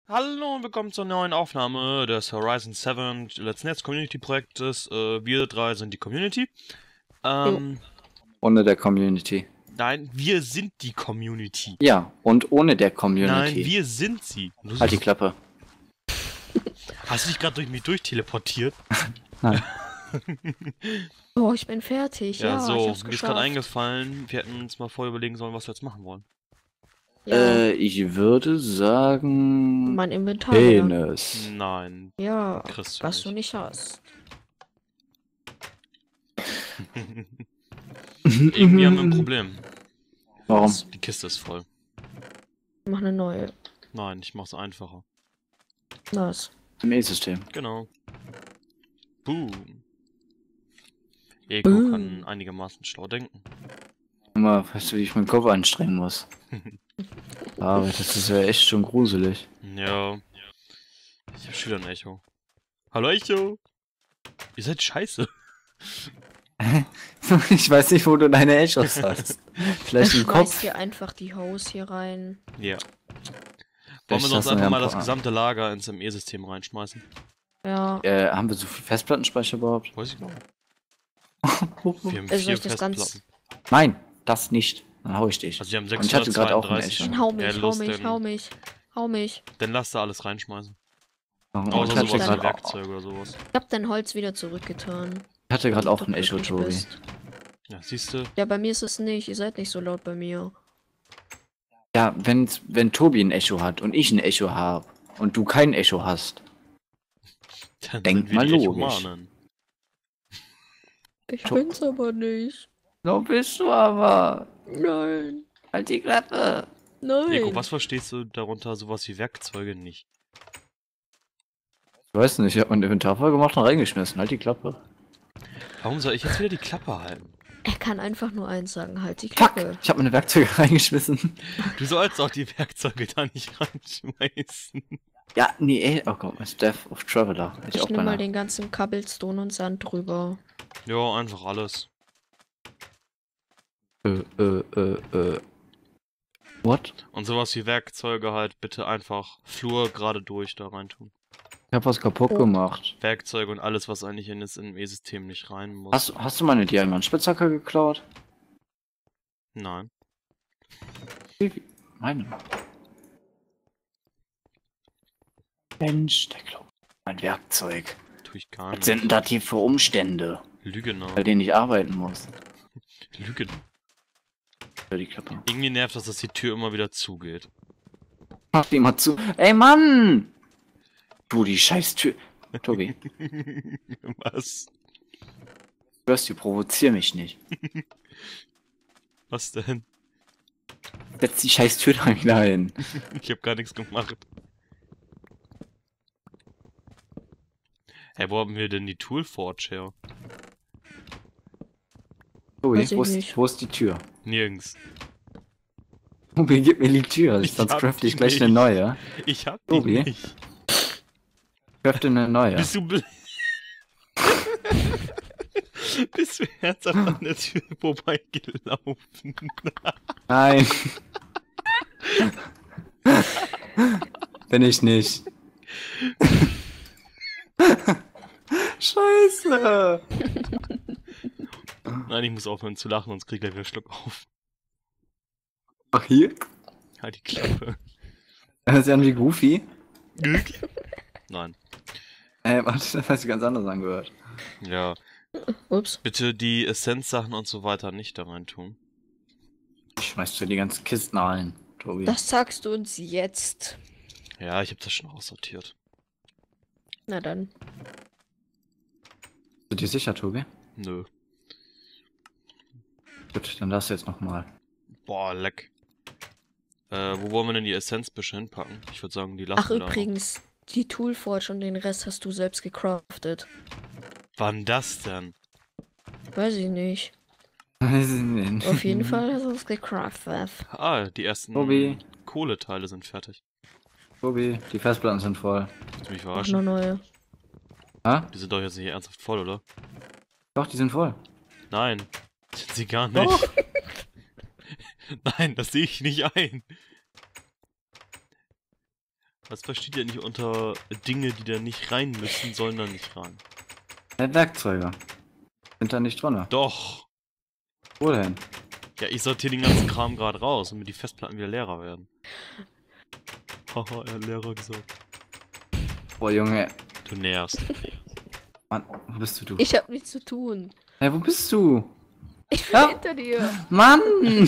Hallo und willkommen zur neuen Aufnahme des Horizon 7 Let's Netz Community Projektes. Wir drei sind die Community. Ohne der Community. Nein, wir sind die Community. Ja, und ohne der Community. Nein, wir sind sie. Halt die Klappe. Hast du dich gerade durch mich durchteleportiert? Nein. Oh, ich bin fertig. Ja, so, ich hab's mir ist geschafft. gerade eingefallen, wir hätten uns mal vorher überlegen sollen, was wir jetzt machen wollen. Ja, Ich würde sagen... mein Inventar. Ja. Penis. Nein, Ja, kriegst du was du nicht. nicht hast. Irgendwie haben wir ein Problem. Warum? Die Kiste ist voll. Mach eine neue. Nein, ich mach's einfacher. Was? Im E-System. Genau. Boom. Ego Boom. kann einigermaßen schlau denken. Immer, weißt du, wie ich meinen Kopf anstrengen muss? Aber das ist ja echt schon gruselig. Ja. Ich hab schon wieder ein Echo. Hallo Echo! Ihr seid scheiße. Ich weiß nicht, wo du deine Echos hast. Vielleicht im Schmeiß Kopf? dir einfach die Hose hier rein. Ja. Wollen wir Vielleicht sonst hast du einfach ja mal ein das paar- gesamte Lager ins ME-System reinschmeißen? Ja. Haben wir so viel Festplattenspeicher überhaupt? Weiß ich noch. Wir haben Soll 4 ich das ganz- Festplatten. Nein, das nicht. Dann hau ich dich. Also wir haben Und ich hatte gerade auch ein 632. Echo. Hau mich, Ja, hau los, mich, denn- hau mich. Hau mich. Dann lass da alles reinschmeißen. Und Außer ich hatte sowas wie dann- Werkzeuge oder sowas. Ich hab dein Holz wieder zurückgetan. auch ein Du Echo, glücklich Tobi. bist. Ja, siehst du? Ja, bei mir ist es nicht. Ihr seid nicht so laut bei mir. Ja, wenn Tobi ein Echo hat und ich ein Echo habe und du kein Echo hast, Dann Denk sind wir mal die logisch. Echomanen. Ich bin's aber nicht. so bist du aber. Nein. Halt die Klappe. Nein. Ego, was verstehst du darunter sowas wie Werkzeuge nicht? Ich weiß nicht, ich hab mein Inventar voll gemacht und reingeschmissen. Halt die Klappe. Warum soll ich jetzt wieder die Klappe halten? Er kann einfach nur eins sagen, halt die Fuck! Klappe. Ich habe meine Werkzeuge reingeschmissen. Du sollst auch die Werkzeuge da nicht reinschmeißen. Ja, nee, ey. Oh Gott, mein Death of Traveler. Hätte Ich auch nehme mal beinahe. den ganzen Cobblestone und Sand drüber. Ja, einfach alles. What? Und sowas wie Werkzeuge halt bitte einfach Flur gerade durch da rein tun. Ich hab was kaputt Oh. gemacht. Werkzeuge und alles, was eigentlich in das ME-System nicht rein muss. Hast du meine Diamantspitzhacke geklaut? Nein. Meine. Mensch, der klaut mein Werkzeug. Tue ich gar Was nicht. sind denn das hier für Umstände, Lügner. bei denen ich arbeiten muss? Lügner. Hör die Klappe. Irgendwie nervt das, dass die Tür immer wieder zugeht. Mach die mal zu. Ey, Mann! Du, die scheiß Tür. Tobi, Was? du hörst, die provozier mich nicht. Was denn? Setz die scheiß Tür da wieder hin. Ich hab gar nichts gemacht. Hey, wo haben wir denn die Toolforge her? Tobi, Weiß ich nicht. wo ist die Tür? Nirgends. Tobi, gib mir die Tür, Ich sonst hab craft ich die gleich nicht. eine neue. Ich hab die Tobi? nicht. Crafte eine neue. Bist du Bist du ernsthaft an der Tür vorbeigelaufen? Nein. Bin ich nicht. Scheiße. Nein, ich muss aufhören zu lachen, sonst krieg ich gleich wieder einen Schluck auf. Ach, hier? Halt die Klappe. Das ist ja wie Goofy. Nein. Warte, das hat sich ganz anders angehört. Ja. Ups. Bitte die Essenz-Sachen und so weiter nicht da rein tun. Ich schmeiß dir die ganzen Kisten rein, Tobi. Das sagst du uns jetzt. Ja, ich hab das schon aussortiert. Na dann. Bist du dir sicher, Tobi? Nö. Gut, dann darfst du jetzt nochmal. Boah, leck. Wo wollen wir denn die Essenz bisschen hinpacken? Ich würde sagen, die lassen Ach wir da noch. übrigens, die Toolforge und den Rest hast du selbst gecraftet. Wann das denn? Weiß ich nicht. Auf Auf jeden Fall hast du es gecraftet. Ah, die ersten Tobi. Kohleteile sind fertig. Tobi, die Festplatten sind voll. Willst du mich Auch verarschen? eine neue. Ah? Die sind doch jetzt nicht ernsthaft voll, oder? Doch, die sind voll. Nein. Sind sie gar nicht. Doch. Nein, das sehe ich nicht ein. Was versteht ihr nicht unter Dinge, die da nicht rein müssen, sollen da nicht rein? Werkzeuge. Sind da nicht drin. Doch! Wo denn? Ja, ich sortiere den ganzen Kram gerade raus, damit die Festplatten wieder leerer werden. Haha, er hat leerer gesagt. Boah, Junge. Du nervst. Mann, wo bist du? Ich hab nichts zu tun. Hey, wo bist du? Ich bin Ja. hinter dir. Mann!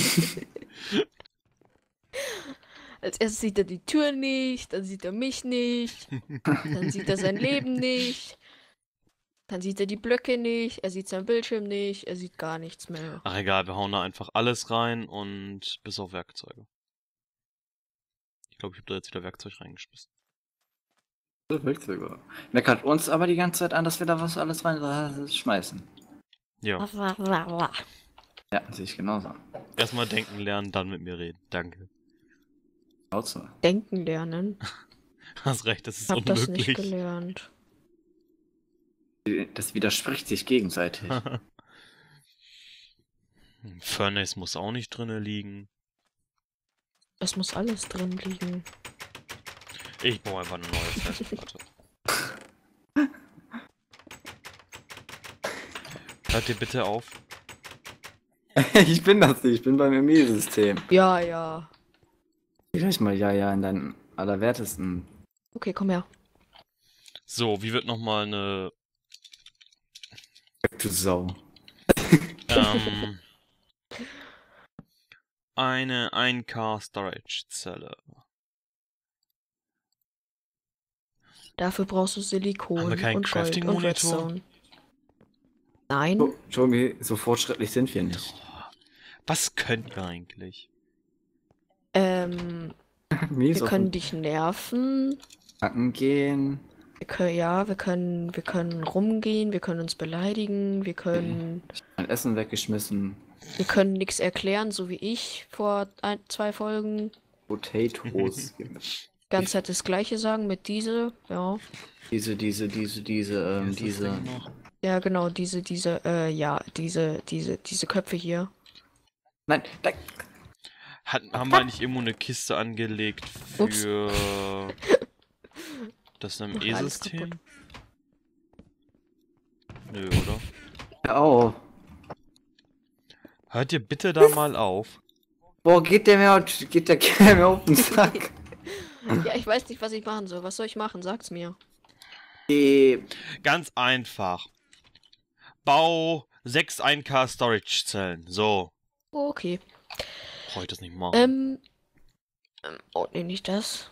Als erstes sieht er die Tür nicht, dann sieht er mich nicht, dann sieht er sein Leben nicht, dann sieht er die Blöcke nicht, er sieht seinen Bildschirm nicht, er sieht gar nichts mehr. Ach egal, wir hauen da einfach alles rein und bis auf Werkzeuge. Ich glaube, ich habe da jetzt wieder Werkzeug reingeschmissen. Werkzeuge. Meckert uns aber die ganze Zeit an, dass wir da was alles rein schmeißen. Ja, Ja, sehe ich genauso. erstmal denken lernen, dann mit mir reden. Danke. Außer. Denken lernen. Hast recht, das ist Hab das nicht unmöglich. gelernt. Das widerspricht sich gegenseitig. Furnace muss auch nicht drinne liegen. Es muss alles drin liegen. Ich baue einfach eine neue Festplatte. Hört ihr bitte auf? Ich bin das nicht, ich bin beim ME-System. Ja, ja. Gleich mal ja in deinen allerwertesten. Okay, komm her. So, wie wird nochmal eine Du Sau. eine 1K Storage Zelle. Dafür brauchst du Silikon Haben wir keinen und Gold und Crafting-Monitor? Redstone. Nein, Oh, Jogi, so fortschrittlich sind wir nicht. Was könnt ihr eigentlich? Mies wir auf können den dich nerven. Nacken gehen. Wir können rumgehen, wir können uns beleidigen, wir können Mein Essen weggeschmissen. nichts erklären, so wie ich vor 2 Folgen. Potatoes. Ganz Zeit das Gleiche sagen mit diese, ja. diese. Ja, genau, diese Köpfe hier. Nein, nein. Haben wir eigentlich irgendwo eine Kiste angelegt Ups. für das Mach alles ME-System? kaputt. Nö, oder? Hör auf. Hört ihr bitte da mal auf? Boah, geht der Kerl mir auf den Sack. Ja, ich weiß nicht, was ich machen soll. Was soll ich machen? Sag's mir. Ganz einfach. Bau 6 1K Storage Zellen. So. Okay. Brauche ich das nicht machen. Oh, nee, nicht das.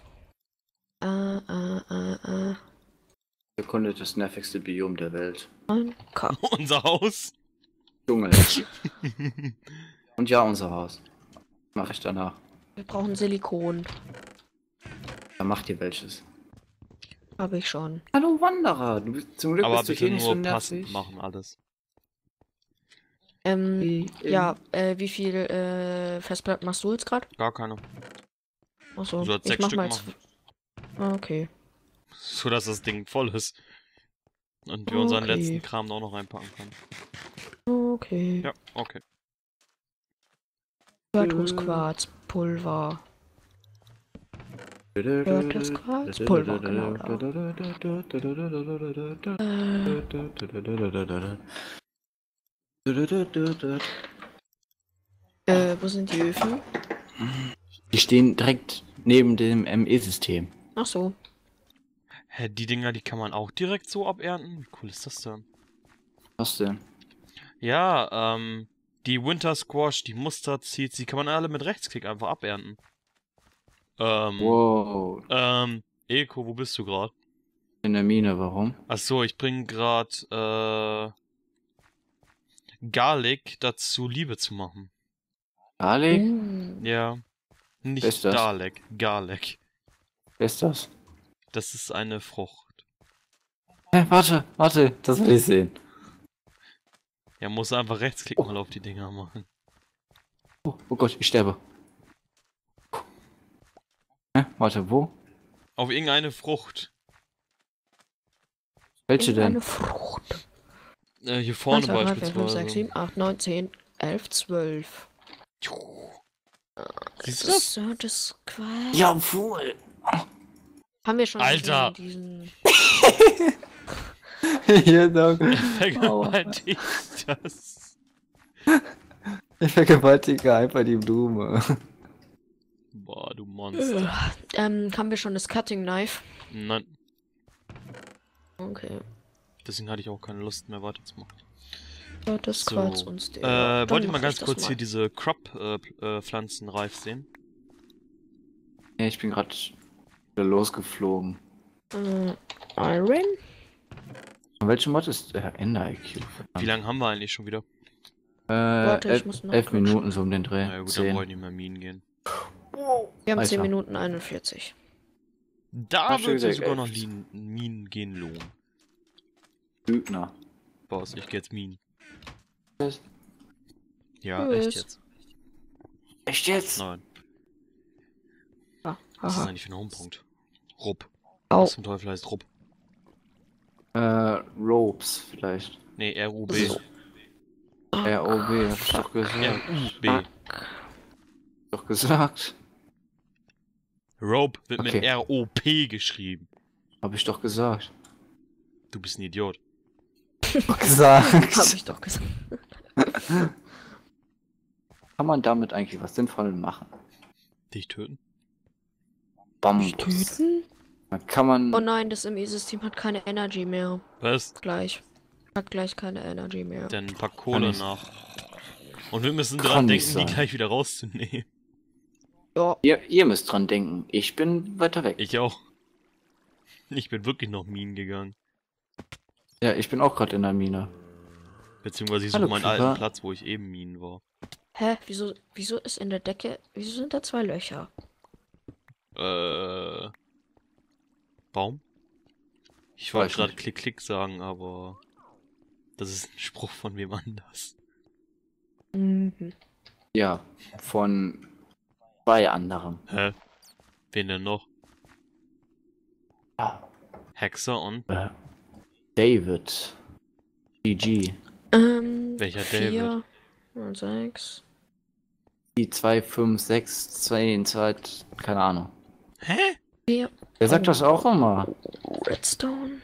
Sekunde, das nervigste Biom der Welt. K. Unser Haus. Dschungel. Und ja, unser Haus. Mach ich danach. Wir brauchen Silikon. Dann macht ihr welches. Habe ich schon. Hallo Wanderer, du bist zum Glück Aber bist du bitte hier nicht so nur passend nervig. machen alles. Ja, wie viel Festplatten machst du jetzt gerade? Gar keine. Achso, Du sollst ich 6 mach Stück mal jetzt. machen. Okay. So dass das Ding voll ist. Und wir unseren Okay. letzten Kram da auch noch reinpacken können. Okay. Ja, okay. Quarz, Pulver. Quarz, Pulver, genau Wo sind die Öfen? Die stehen direkt neben dem ME-System. Ach so. Hä, die Dinger, die kann man auch direkt so abernten? Wie cool ist das denn? Was denn? Ja, die Winter Squash, die Mustard Seeds, die kann man alle mit Rechtsklick einfach abernten. Wow. Eko, wo bist du gerade? In der Mine, warum? Achso, ich bring gerade, Garlic dazu, Liebe zu machen. Ali? Ja. Nicht Wer ist das? Dalek, Garlic. Wer ist das? Das ist eine Frucht. Hä, warte, das will ich sehen. Ja, muss einfach Rechtsklick mal auf die Dinger machen. Oh Gott, ich sterbe. Hä, warte, wo? Auf irgendeine Frucht. Welche denn? Eine Frucht. Hier vorne 1, 2, 3, 4, 5, 6, beispielsweise. 7, 8, 9, 10, 11, 12. Siehst du das? So, das Quarz. Jawohl! Haben wir schon Alter! diesen... Hier, Dog. Vergewaltigt das. Ich vergewaltige einfach die Blume. Boah, du Monster. haben wir schon das Cutting Knife? Nein, Okay. deswegen hatte ich auch keine Lust mehr weiterzumachen. Ja, das So, Quarz uns der. wollt ihr mal ganz kurz hier diese Crop-Pflanzen reif sehen? Ja, ich bin gerade wieder losgeflogen. Iron? Von welchem Mod ist Ender IQ? Wie lange haben wir eigentlich schon wieder? Warte, ich muss 11 nachgucken. Minuten so um den Dreh. Na gut, dann 10. wollen wir nicht mehr Minen gehen. Wir haben 10 Alter. Minuten 41. Da Ach, würde sich schön, sogar noch echt. Minen gehen lohnen. Lügner. Boss, ich geh jetzt Minen. Was? Ja, Tschüss. echt jetzt. Echt jetzt? Nein. Ah, Was ist haha. eigentlich für ein Homepunkt? Rupp. Au. Was zum Teufel heißt Rupp? Ropes vielleicht. Nee, RUB. So. ROB, hab ich doch gesagt. RUB. Doch gesagt. Rope wird mit Okay. ROP geschrieben. Hab ich doch gesagt. Du bist ein Idiot. Doch gesagt. Hab ich doch gesagt. Kann man damit eigentlich was Sinnvolles machen? Dich töten? Bambus. Töten? Dann kann man. Oh nein, das ME-System hat keine Energy mehr. Was? Gleich. Hat gleich keine Energy mehr. Dann pack Kohle nicht. nach. Und wir müssen Kann dran nicht denken, die sein. gleich wieder rauszunehmen. Ja. Ihr müsst dran denken. Ich bin weiter weg. Ich auch. Ich bin wirklich noch Minen gegangen. Ja, ich bin auch gerade in der Mine. Beziehungsweise ich suche Hallo, meinen Creeper. alten Platz, wo ich eben Minen war. Hä? Wieso ist in der Decke... Wieso sind da 2 Löcher? Baum? Ich wollte Weiß gerade nicht. Klick-Klick sagen, aber... Das ist ein Spruch von wem anders. Mhm. Ja, von 2 anderen. Hä? Wen denn noch? Ah. Hexer und... David. GG. Welcher 4 und 6. Die 2, 5, 6, 2, 2, keine Ahnung. Hä? 4. Wer sagt das auch immer? Redstone.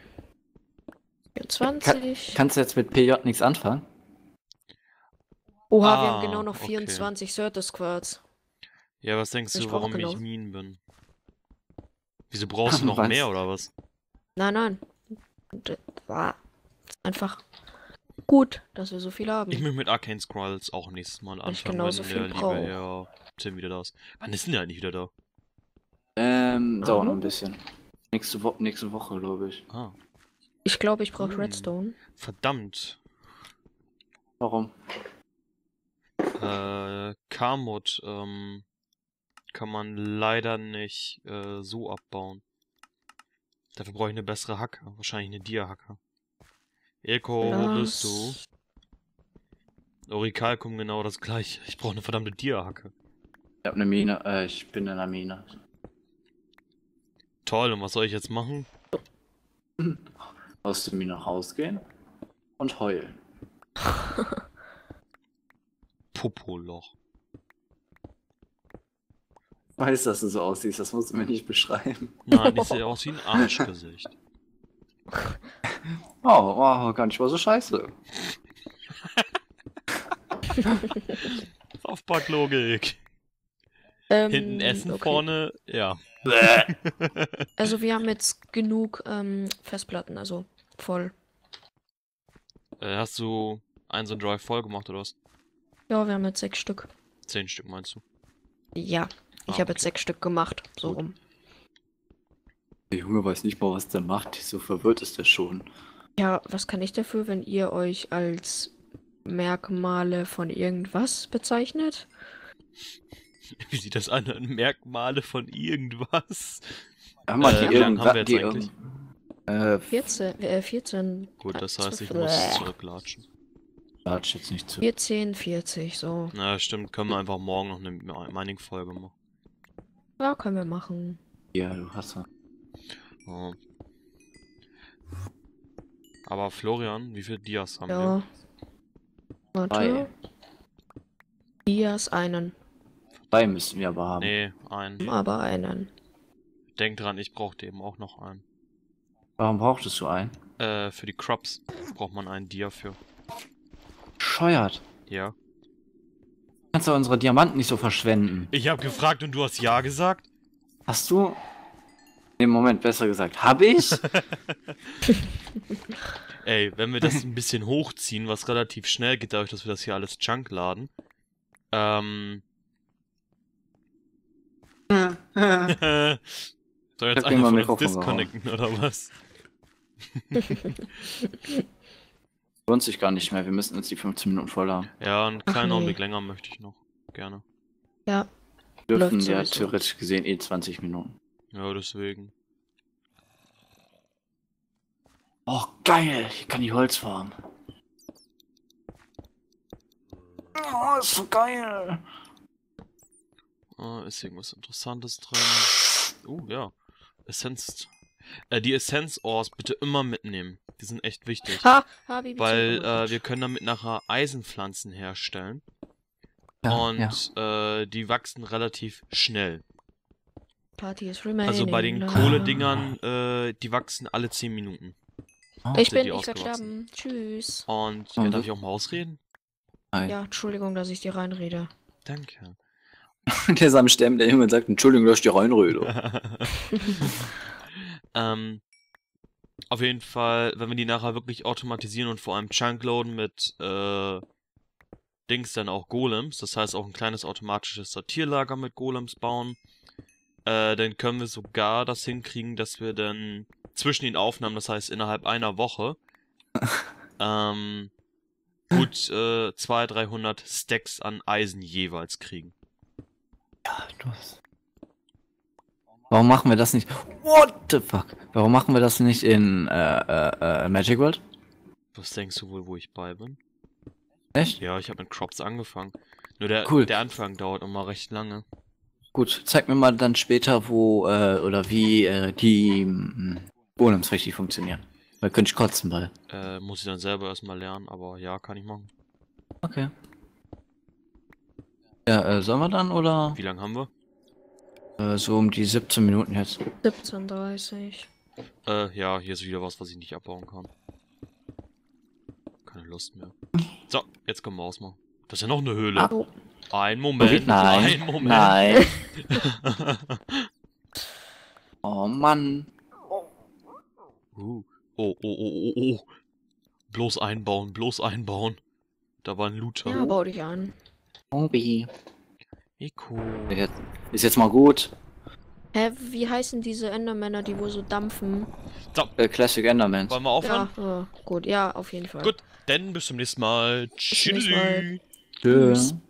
24. Kannst du jetzt mit PJ nichts anfangen? Oha, wir Ah, haben genau noch okay. 24 Certus Quarz. Ja, was denkst Ich du, brauch warum genau. ich Minen bin? Wieso brauchst du noch Was? mehr, oder was? Nein. Das war einfach gut, dass wir so viel haben. Ich möchte mit Arcane Scrolls auch nächstes Mal Weil ich anfangen, genauso wenn viel der liebe brauch. Herr Tim wieder da ist. Wann ist denn der eigentlich wieder da? Dauert noch ein bisschen. Nächste Woche, glaube ich. Ah, Ich glaube, ich brauche Hm. Redstone. verdammt. Warum? Karmut, kann man leider nicht, so abbauen. Dafür brauche ich eine bessere Hacke. Wahrscheinlich eine Dia-Hacke. Eko, wo bist du? Orikalkum genau das gleiche. Ich brauche eine verdammte Dia-Hacke. Ich hab eine Mine, ich bin in der Mine. Toll, und was soll ich jetzt machen? Aus der Mine rausgehen und heulen. Popoloch. Ich weiß, dass du so aussiehst, das musst du mir nicht beschreiben. Nein, ich sehe aus wie ein Arschgesicht. Oh, gar nicht mal so scheiße. Aufpacklogik. Hinten Essen, okay. vorne, ja. Also wir haben jetzt genug Festplatten, also voll. Hast du einen so einen Drive voll gemacht oder was? Ja, wir haben jetzt 6 Stück. 10 Stück meinst du? Ja, ich Ah, habe jetzt 6 Stück gemacht, so Gut. rum. Der Junge weiß nicht mal, was der macht. So verwirrt ist er schon. Ja, was kann ich dafür, wenn ihr euch als Merkmale von irgendwas bezeichnet? Wie sieht das an? Merkmale von irgendwas? Hör mal, wie lange haben wir jetzt eigentlich? 14. Gut, das heißt, ich Bläh. muss zurücklatschen. Latsch jetzt nicht zu. 14, 40, so. Na, stimmt, können wir einfach morgen noch eine Mining-Folge machen. Ja, können wir machen. Ja, du hast ja. Ja. Aber Florian, wie viele Dias haben wir? Ja. Warte. 3. Dias einen. 3 müssen wir aber haben. Nee, einen. Aber einen. denk dran, ich brauchte eben auch noch einen. Warum brauchtest du einen? Für die Crops braucht man einen Dia für. Scheuert. Ja. Kannst du unsere Diamanten nicht so verschwenden? Ich habe gefragt und du hast ja gesagt? Hast du? Im Moment besser gesagt. Hab ich? Ey, wenn wir das ein bisschen hochziehen, was relativ schnell geht, dadurch, dass wir das hier alles Junk laden. Soll jetzt hab dir mal einer von uns Mikrofon disconnecten, oder was? Lohnt sich gar nicht mehr. Wir müssen uns die 15 Minuten voll haben. Ja, einen kleinen nee. Augenblick länger möchte ich noch. Gerne. Ja. Dürfen Läuft ja sowieso. theoretisch gesehen 20 Minuten. Ja, deswegen. Oh, geil. Ich kann die Holz farmen. Oh, ist so geil. Ist irgendwas Interessantes drin? Ja. Essenz. Die Essenz-Ores bitte immer mitnehmen. Die sind echt wichtig. Bibi, Weil zurück. wir können damit nachher Eisenpflanzen herstellen. Ja, Und ja. die wachsen relativ schnell. Party is remaining. Also bei den La. Kohledingern, die wachsen alle 10 Minuten. Ich sind die werde ausgewachsen. sterben. Tschüss. Und Oh, ja, darf du- ich auch mal ausreden? Nein. Ja, Entschuldigung, dass ich dir reinrede. Danke. Der ist am Sterben, der Junge sagt, Entschuldigung, dass ich dir reinrede. Auf jeden Fall, wenn wir die nachher wirklich automatisieren und vor allem chunkloaden mit Dings dann auch Golems, das heißt auch ein kleines automatisches Sortierlager mit Golems bauen, dann können wir sogar das hinkriegen, dass wir dann zwischen den Aufnahmen, das heißt innerhalb einer Woche, gut 200-300 Stacks an Eisen jeweils kriegen. Warum machen wir das nicht? What the fuck? Warum machen wir das nicht in Magic World? Was denkst du wohl, wo ich bei bin? Echt? Ja, ich habe mit Crops angefangen. Nur der, Cool. der Anfang dauert immer recht lange. Gut, zeig mir mal dann später, wo oder wie die Golems richtig funktionieren. Weil könnte ich kotzen bei. Muss ich dann selber erstmal lernen, aber ja, kann ich machen. Okay. Ja, sollen wir dann oder? Wie lange haben wir? So um die 17 Minuten jetzt. 17:30. Ja, hier ist wieder was ich nicht abbauen kann. Keine Lust mehr. So, jetzt können wir ausmachen. Das ist ja noch eine Höhle. Oh, Ein Moment, Nein. ein Moment. Nein. Oh Mann. Oh, oh, oh, oh, oh. Bloß einbauen, bloß einbauen. Da war ein Looter. ja, bau dich an. Obi. Eko. Ist jetzt mal gut. Hä, wie heißen diese Endermänner, die wohl so dampfen? So, Classic Enderman. wollen wir aufhören? Ja, gut, ja, auf jeden Fall. Gut, dann bis zum nächsten Mal. zum nächsten Mal. Tschüss. Tschüss.